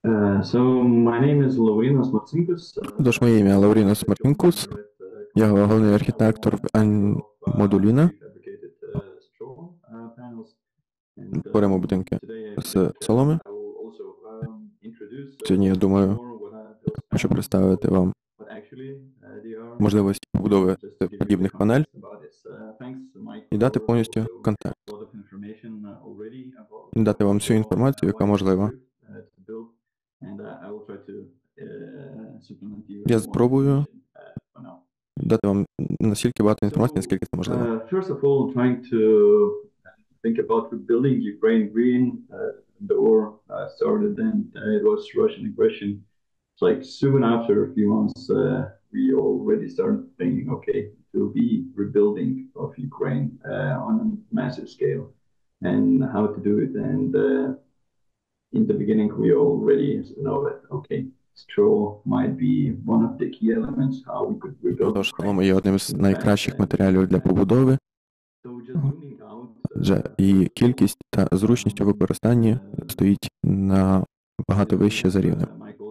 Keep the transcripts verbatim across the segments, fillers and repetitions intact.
Uh, so my name is Laurynas Marcinkus. Тож моє ім'я Лаурінос Мартінкус, я головний архітектор в Ан-Модуліна. Творимо будинки з соломи. Сьогодні, я думаю, хочу представити вам можливості побудови подібних панель і дати повністю контекст. І дати вам всю інформацію, яка можлива. Я спробую дати вам настільки багато інформації, наскільки це можливо. Uh, first of all, trying to think about rebuilding Ukraine green. Uh, the war uh, started and uh, it was Russian aggression. It's like soon after a few months, uh, we already started thinking, okay, to be rebuilding of Ukraine uh, on a massive scale and how to do it. And uh, in the beginning, we already know that, okay, straw might be one of the key elements how we could rebuild. Тож солома є одним з найкращих матеріалів для побудови. Вже і кількість та зручність у використанні стоїть набагато вище за рівнем.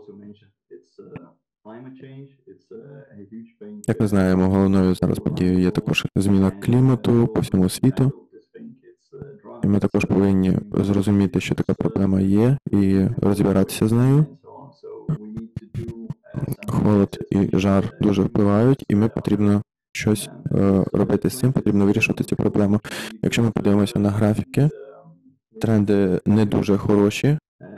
Як ми знаємо, головною зараз подією є також зміна клімату по всьому світу. І ми також повинні зрозуміти, що така проблема є, і розбиратися з нею. Холод і жар дуже впливають, і ми потрібно щось е, робити з цим, потрібно вирішувати цю проблему. Якщо ми подивимося на графіки, тренди не дуже хороші.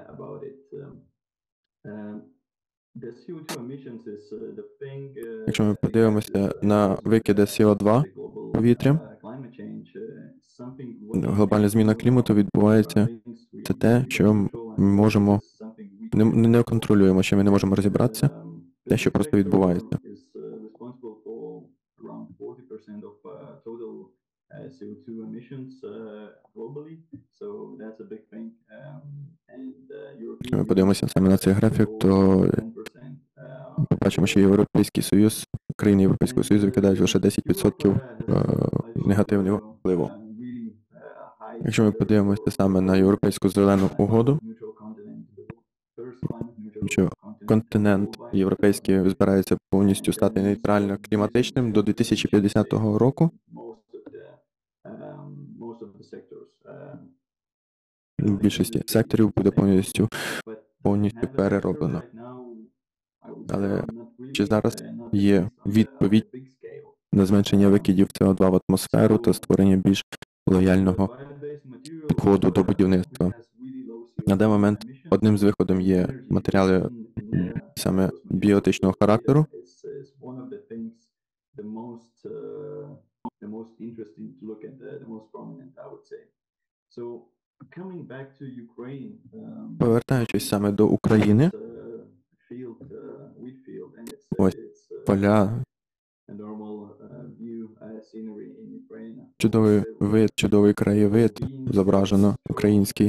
Якщо ми подивимося на викиди Сі О два повітря, глобальна зміна клімату відбувається. Це те, що ми можемо, не, не контролюємо, що ми не можемо розібратися, те, що просто відбувається. Сі О два emissions uh, globally, so that's a big thing. Um, and uh, Якщо ми подивимося саме на цей графік, то побачимо, що Європейський Союз, країни Європейського Союзу викидають лише десять відсотків негативного впливу. Якщо ми подивимося саме на Європейську зелену угоду, що континент європейський збирається повністю стати нейтрально кліматичним до дві тисячі п'ятдесятого року, в більшості секторів буде повністю, повністю перероблено. Але чи зараз є відповідь на зменшення викидів Сі О два в атмосферу та створення більш лояльного підходу до будівництва? На даний момент одним з виходів є матеріали саме біотичного характеру. Повертаючись саме до України, ось поля, чудовий вид, чудовий краєвид зображено український.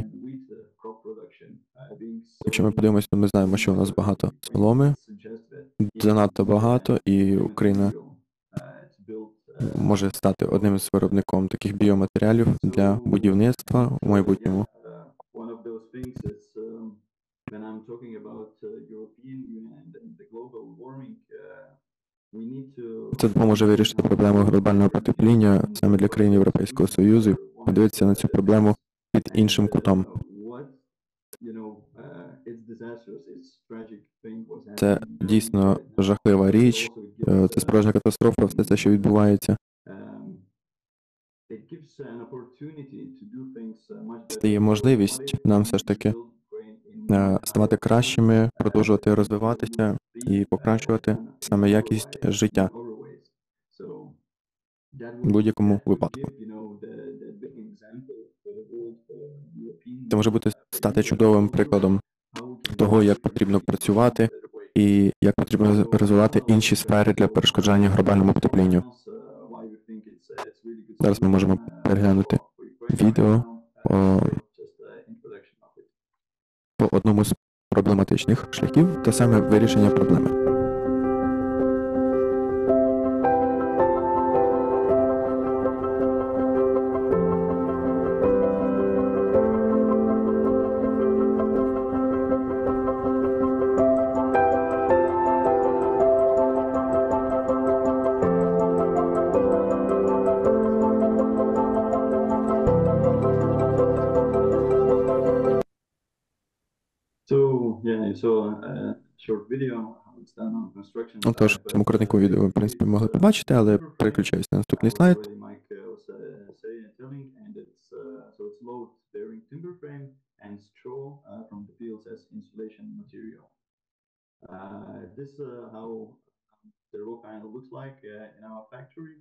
Якщо ми подивимося, то ми знаємо, що у нас багато соломи, занадто багато, і Україна може стати одним з виробником таких біоматеріалів для будівництва у майбутньому. Це допоможе вирішити проблему глобального потепління саме для країн Європейського Союзу і подивитися на цю проблему під іншим кутом. Це дійсно жахлива річ, це справжня катастрофа, все це, що відбувається. Це є можливість нам все ж таки ставати кращими, продовжувати розвиватися і покращувати саме якість життя в будь-якому випадку. Це може бути стати чудовим прикладом того, як потрібно працювати і як потрібно розвивати інші сфери для перешкоджання глобальному потеплінню. Зараз ми можемо переглянути відео по, по одному з проблематичних шляхів, та саме вирішення проблеми. So, yeah, you saw a short video how it's done on construction Отож, site, в цьому but коротенькому uh, відео, в принципі, it's могли uh, побачити, але timber frame, переключаюсь на наступний how слайд. already Mike uh, was uh, saying, telling, and it's uh, so it's load-bearing timber frame and straw uh, from the fields as insulation material. Uh, this uh, how the raw kind of looks like uh, in our factory.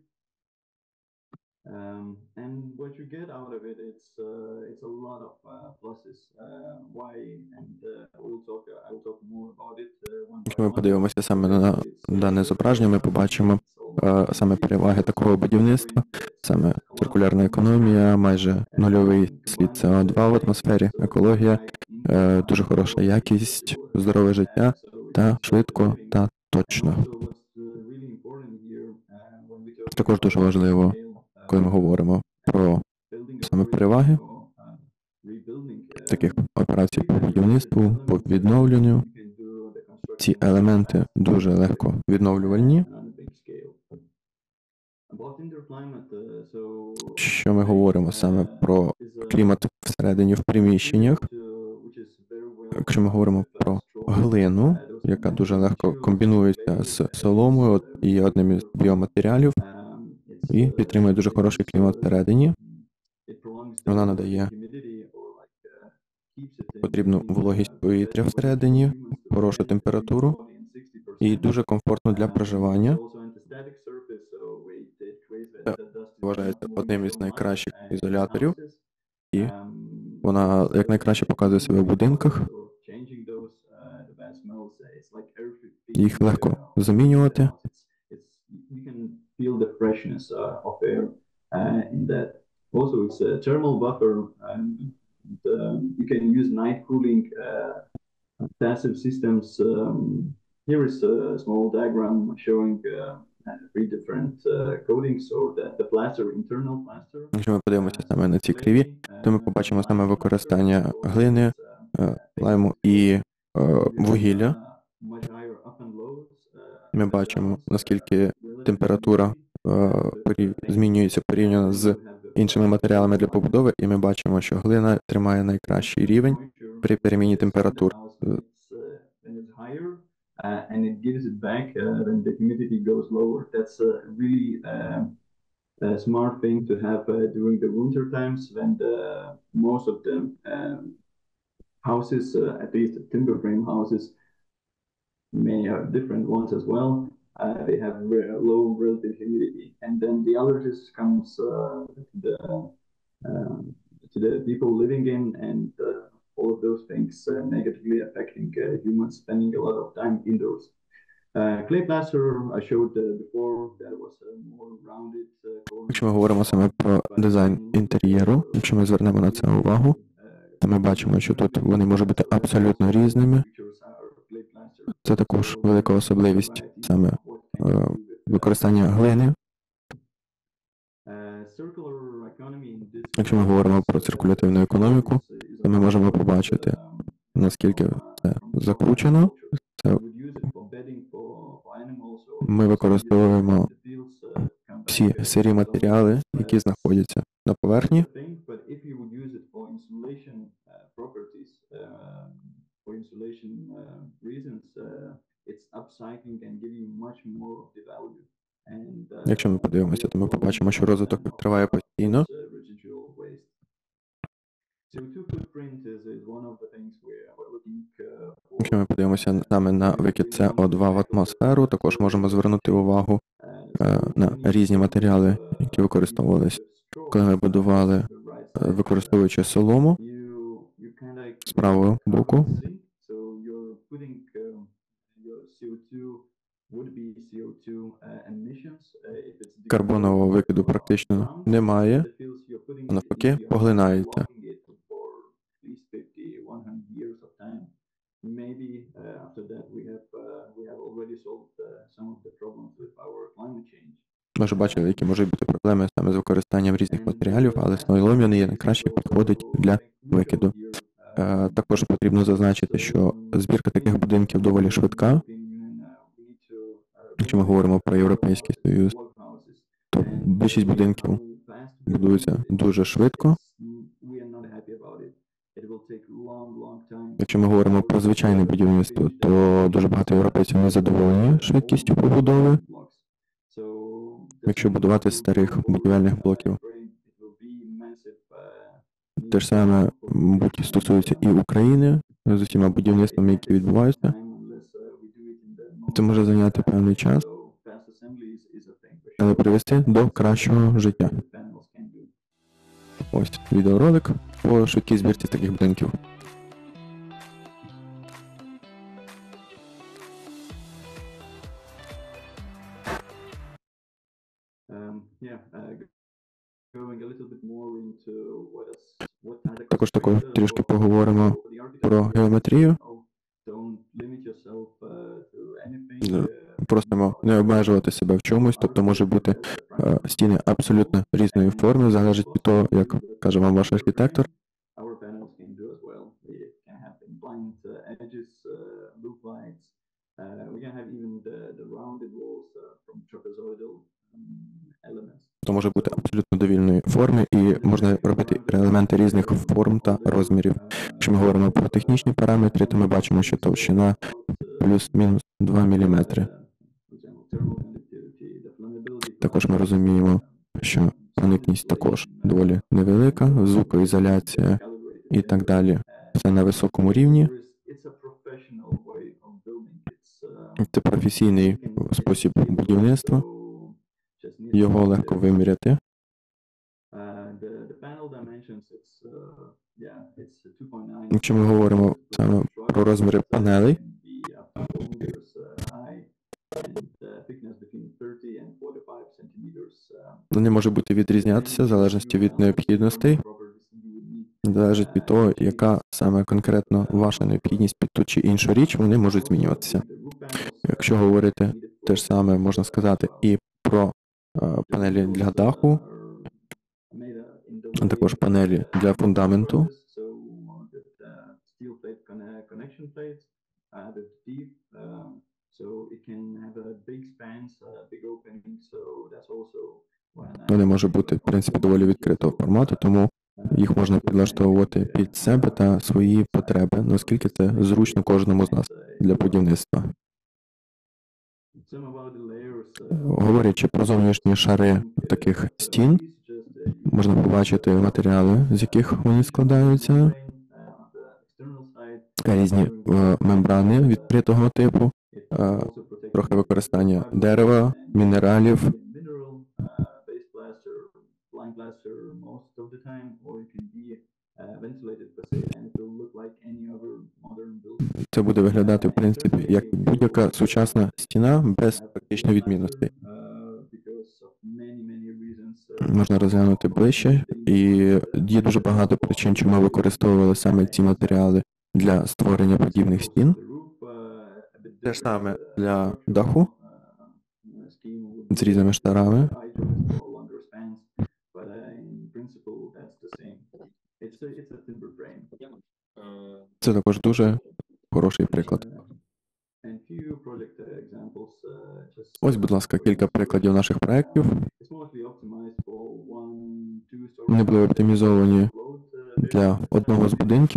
Um, and what you get out of it, it's uh, it's a lot of uh, pluses. Uh, why? And uh, we'll talk. I will talk more about it uh, one by Якщо ми one. подивимося So саме на basically, it's uh, дане зображення, ми circular побачимо economy. It's almost е, саме переваги zero такого carbon будівництва, footprint. It's саме uh, a lot of циркулярна clean економія, майже нульовий and слід combined С О with два the в great, атмосфері, it's uh, екологія, high е, income дуже uh, хороша growth for якість, people. здорове Uh, життя so it's та it's cost of швидко living. та And точно. also what's uh, really important here uh, when we talk Також дуже about важливо, scale, коли ми uh, говоримо про building саме operations переваги or uh, rebuilding. таких Um, операцій three по factors, будівництву, по elements, uh, відновленню. you can do the Ці construction елементи fast, дуже uh, легко uh, відновлювальні. and on a big scale. About indoor climate, uh, so Що ми clay говоримо саме uh, про is a клімат всередині в приміщеннях. material to- which is very well Якщо ми combined говоримо with uh, про straw. глину, Uh, those are яка дуже natural легко materials. комбінується Clay з uh, соломою is от, uh, і є really одним good із for біоматеріалів, Um, it's і uh, підтримує дуже it хороший gives клімат uh, всередині. it prolongs the Вона uh, the надає humidity or like uh, keeps it in потрібну between вологість uh, the повітря best way for всередині, humans to хорошу stand between температуру forty and sixty і percent. дуже комфортно для Um, it's проживання. also anti-static surface, so it, it creates that, Це that dust is not вважається moving одним so із much найкращих uh, in ізоляторів, houses. і Um, вона it's якнайкраще uh, показує easy себе в to будинках. replace or changing those uh, the bad smells. Uh, It's like air Їх fitting легко uh, of the замінювати. house. It's it's you can feel the freshness uh, of air uh, in that. Also, it's a thermal buffer, and um, you can use night cooling uh, passive systems. Um, here is a small diagram showing uh, three different uh, coatings, or the, the plaster, internal plaster. Якщо ми подивимося Uh, саме so на ці clay, криві, то ми uh, побачимо lime саме plaster, використання also глини, it's uh, е, лайму і е, вугілля. uh, much higher up and lows. Uh, Ми the бачимо, downs, uh, наскільки relative температура humidity, е, порів- змінюється порівняно з would have the іншими матеріалами для lime. побудови, і ми бачимо, що глина тримає найкращий рівень при переміні температур. Е, And it's higher, uh, and it gives it back uh, when the humidity goes lower. That's a really uh, a smart thing to have uh, during the winter times when the most of the um, houses, uh, at least the timber frame houses, may have different ones as well. Uh, they have re low relative humidity, and then the allergies comes uh, to the um, to the people living in, and uh, all of those things uh, negatively affecting uh, humans spending a lot of time indoors. Uh, clay plaster I showed uh, before, that was a more rounded uh, corner. Якщо ми говоримо саме про дизайн інтер'єру, якщо ми звернемо на це увагу, то ми бачимо, що тут вони можуть бути абсолютно різними. Це також велика особливість саме е, використання глини. Якщо ми говоримо про циркулятивну економіку, то ми можемо побачити, наскільки це закручено. Це ми використовуємо всі сирі матеріали, які знаходяться на поверхні. Якщо ми подивимося, то ми побачимо, що розвиток триває постійно. Якщо ми подивимося саме на викид С О два в атмосферу, також можемо звернути увагу е, на різні матеріали, які використовувалися, коли ми будували, е, використовуючи солому з правого боку. Карбонового викиду практично немає, а навпаки поглинається. Ми вже бачили, які можуть бути проблеми саме з використанням різних матеріалів, але слойлом'яний є найкраще підходить для викиду. Е, також потрібно зазначити, що збірка таких будинків доволі швидка. Якщо ми говоримо про Європейський Союз, то більшість будинків будуються дуже швидко. Якщо ми говоримо про звичайне будівництво, то дуже багато європейців не задоволені швидкістю побудови. Якщо будувати з старих будівельних блоків. Те ж саме, мабуть, стосується і України з усіма будівництвами, які відбуваються. Це може зайняти певний час, але привести до кращого життя. Ось відеоролик по швидкій збірці таких будинків. Також також трішки поговоримо про геометрію. Просимо не обмежувати себе в чомусь, тобто може бути е, стіни абсолютно різної форми, залежить від того, як каже вам ваш архітектор. То може бути абсолютно довільної форми і можна робити елементи різних форм та розмірів. Якщо ми говоримо про технічні параметри, то ми бачимо, що товщина плюс-мінус два міліметри. Також ми розуміємо, що проникність також доволі невелика, звукоізоляція і так далі. Все на високому рівні. Це професійний спосіб будівництва. Його легко виміряти. Якщо ми говоримо саме про розміри панелей, вони можуть бути відрізнятися в залежності від необхідностей, залежить від того, яка саме конкретно ваша необхідність під ту чи іншу річ, вони можуть змінюватися. Якщо говорити те ж саме, можна сказати, і про е, панелі для даху, а також панелі для фундаменту. Вони можуть бути, в принципі, доволі відкритого формату, тому їх можна підлаштовувати під себе та свої потреби, наскільки це зручно кожному з нас для будівництва. Говорячи про зовнішні шари таких стін, можна побачити матеріали, з яких вони складаються, різні мембрани відкритого типу, трохи використання дерева, мінералів. Це буде виглядати, в принципі, як будь-яка сучасна стіна без практичної відмінностей. Можна розглянути ближче, і є дуже багато причин, чому використовували саме ці матеріали для створення подібних стін. Те ж саме для даху з різними шарами. Це також дуже хороший приклад. Ось, будь ласка, кілька прикладів наших проєктів. Вони були оптимізовані для одного з будинків.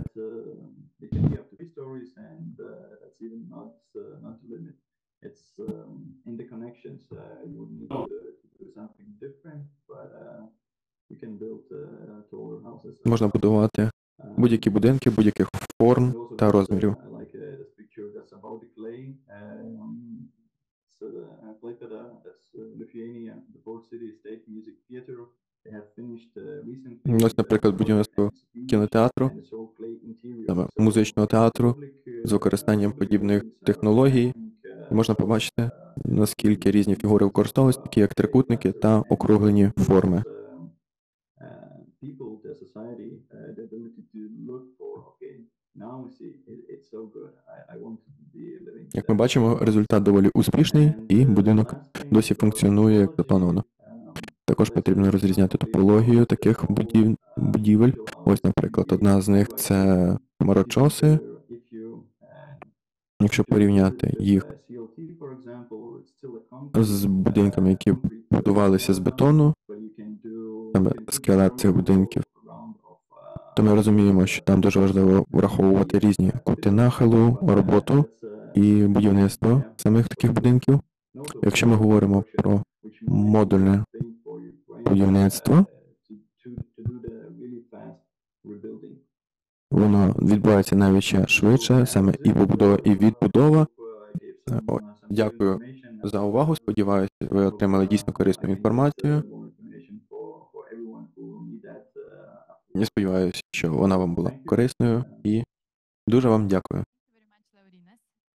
Можна будувати будь-які будинки, будь-яких форм та розмірів. Ось, наприклад, будівництво кінотеатру, музичного театру з використанням подібних технологій. Можна побачити, наскільки різні фігури використовуються, такі як трикутники та округлені форми. Як ми бачимо, результат доволі успішний, і будинок досі функціонує як заплановано. Також потрібно розрізняти топологію таких будів... будівель. Ось, наприклад, одна з них – це хмарочоси. Якщо порівняти їх з будинками, які будувалися з бетону, саме скелет цих будинків, то ми розуміємо, що там дуже важливо враховувати різні кути нахилу, роботу і будівництво самих таких будинків. Якщо ми говоримо про модульне будівництво, воно відбувається навіть ще швидше, саме і побудова, і відбудова. Ось. Дякую за увагу. Сподіваюся, ви отримали дійсно корисну інформацію. Я сподіваюся, що вона вам була корисною, і дуже вам дякую.